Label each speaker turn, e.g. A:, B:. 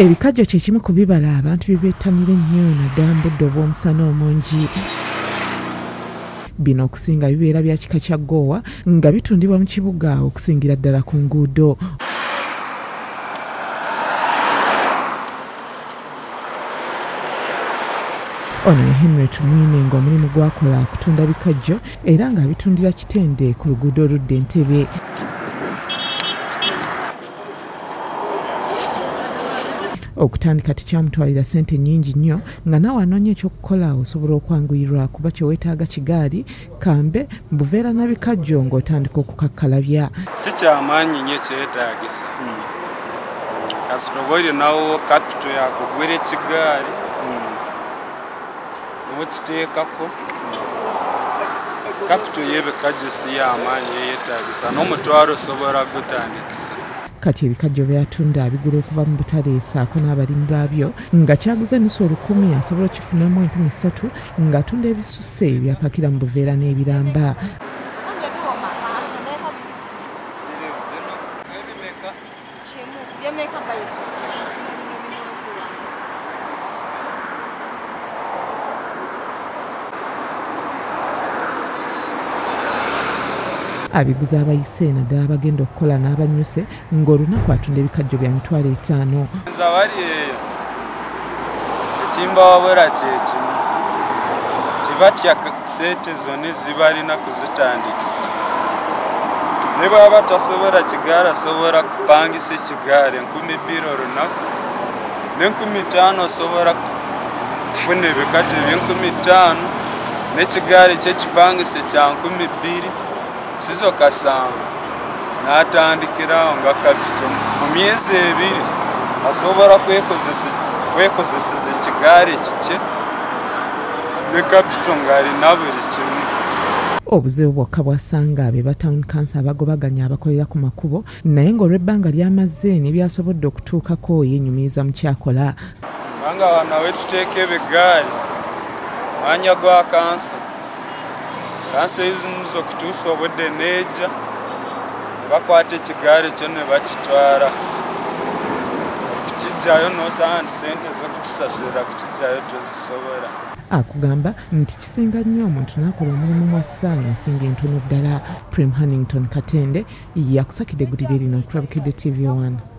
A: Ebikajjo kye kimu ku bibala abantu bye beettanira ennyo naddala mu budde obw'omusana omungi. Bino okusinga bibeera bya kika kya ggoowa nga bitundibwa mu kibuga okusingira ddala ku nguudo. Ono ye Henry Tumwine ng'omulimu gwakola kutunda bikajjo era ng'abitundira Kitende ku luguudo oludda Entebbe. Okutandika tekyamutwalira ssente nnyingi nnyo nga naawe anoonya ekyokukola osobola okwanguyirwa kuba kye weetaaga kigaali kambe buveera na bikajjo ng'otandika okukakkalabya.
B: Si kyamaanyi nnyo kyetaagisa kasita oba olinawo kapito yakugwira ekigaali n'okiteekako kapito y'ebikajjo si y'amaanyi yeetaagisa n'omutwalo osobola gutandikisa.
A: Kati ebikajjo by'atunda abigula okuva mu butale ssaako n'abalimi baabyo nga kyaguze n'ennusu 1000 asobola okifunamu 3000 ng'atunda ebisusse byapakira mu buveera n'ebiramba. Abiguze abayise naddala abagenda okukola n'abanyuse ng'olunaku atunda ebikajjo bya 5,000.
B: Nzawali eyo ekimbawabula kyekimu tebatya ssente zonna zibalina kuzitandikisa. Ne bw'aba tasobola kigaali asobola kupangisa ekigaali 2,000 olunaku ne 5,000 osobola kufuna ebikajjo ebye5,000 n'ekigaali ky'ekipangise kya 2,000 sizo kasamba n'atandikirawo nga kapito mu myezi 2 asobola kwekozeseza ekigaali kikye ne kapito ng'alina buli kimu.
A: Obuzibu bwokka bwasanga abe ba town council abagobaganya abakolera ku makubo naye ng'olw'ebbanga ly'amazze n'ebyasobodde okutuukako yenyumiriza mu kyakola.
B: Kubanga wano wetuteeka ebigaali mwanya gwa kanso kanso ezimuza okutuusa obudde neejja bakwata ekigaali kyo ne bakitwala okukijjayo n'osanga nti ssente z'okutusasira kukijjayo tozisobola.
A: Akugamba nti kisinga nnyo omuntu n'akola omulimu mwa ssaawa ensinga entono ddala. Prem Hannington Katende yakusakidde eggulire lino ku Bukedde TV 1.